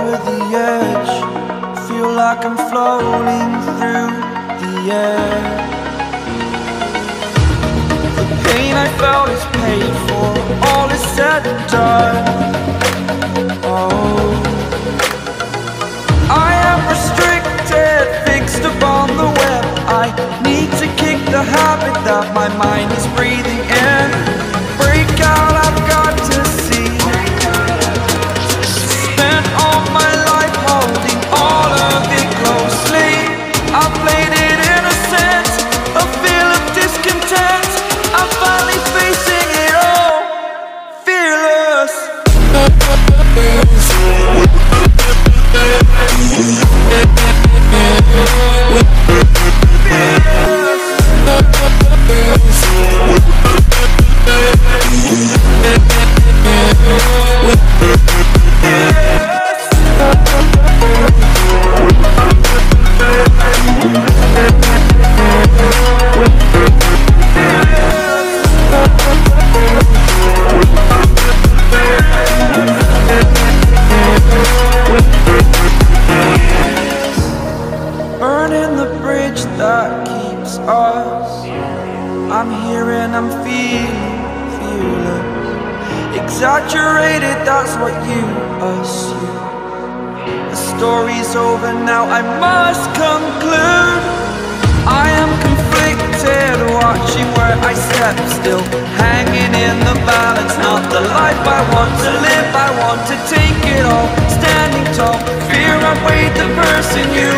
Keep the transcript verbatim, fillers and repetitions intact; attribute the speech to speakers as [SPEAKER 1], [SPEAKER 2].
[SPEAKER 1] over the edge, feel like I'm floating through the air. The pain I felt is paid for, all is said and done. Oh, I am restricted, fixed upon the web. I need to kick the habit that my mind is breathing in. Break out, I've got to see. Spent all my life holding all of it closely. I played it innocent, a feel of discontent. I'm finally facing it all, fearless. Burning the bridge that keeps us. I'm here and I'm feeling fearless. Exaggerated, that's what you assume. The story's over now, I must conclude. I am conflicted, watching where I step still, hanging in the balance. Not the life I want to live, I want to take it all. Standing tall, fear I weighed the person you